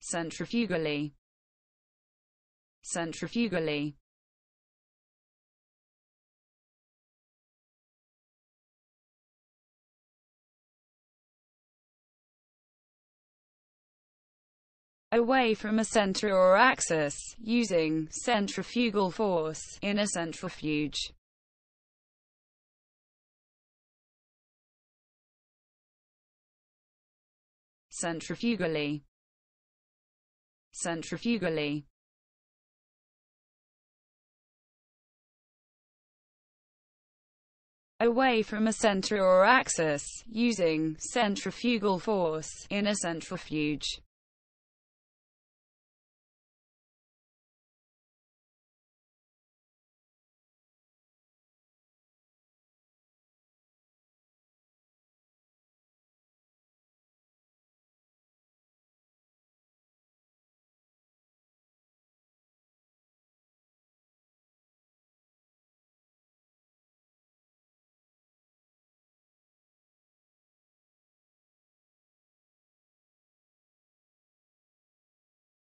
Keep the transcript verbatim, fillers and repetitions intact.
Centrifugally. Centrifugally. Away from a center or axis, using centrifugal force in a centrifuge. Centrifugally. Centrifugally. Away from a center or axis, using centrifugal force in a centrifuge.